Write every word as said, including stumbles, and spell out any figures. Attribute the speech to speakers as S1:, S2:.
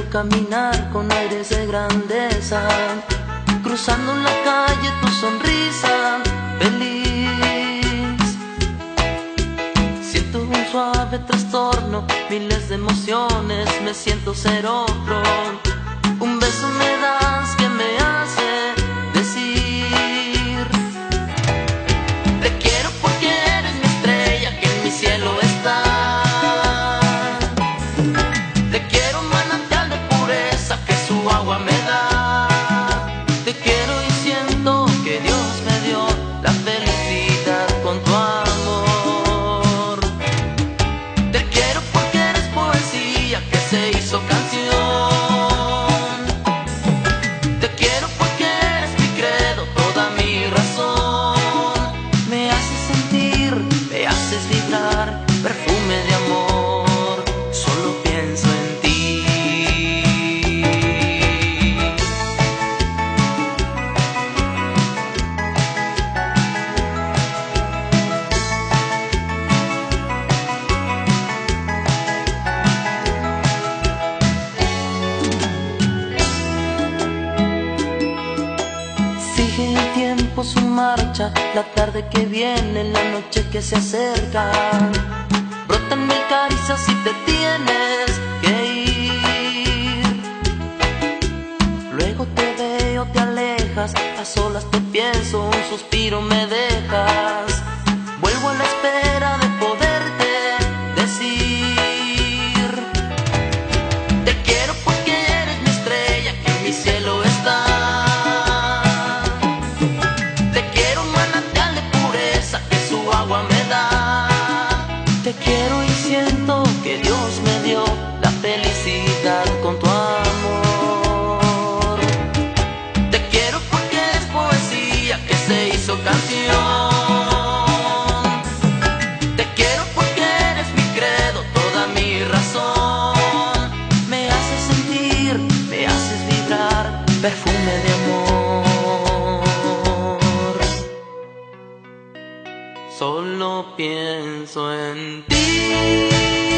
S1: caminar con aires de grandeza, cruzando en la calle tu sonrisa feliz. Siento un suave trastorno, miles de emociones, me siento ser otro. Un beso me das que me hace decir: te quiero porque eres mi estrella que en mi cielo está. Te quiero, manantial de pureza que su agua me da. Te quiero y siento que Dios me dio la felicidad con tu amor. Te quiero porque eres poesía que se hizo canción. Te quiero porque eres mi credo, toda mi razón. Me haces sentir, me haces vibrar, perfume de amor. Solo pienso en ti. Sigue el tiempo su marcha, la tarde que viene, la noche que se acerca. Brotan mil caricias y te tienes que ir. Luego te veo, te alejas, a solas te pienso, un suspiro me dejas. Vuelvo a la espera de poderte decir: te quiero porque eres mi estrella que en mi cielo está. Te quiero y siento que Dios me dio la felicidad con tu amor. Te quiero porque eres poesía que se hizo canción. Te quiero porque eres mi credo, toda mi razón. Me haces sentir, me haces vibrar, perfume de amor. Solo pienso en ti.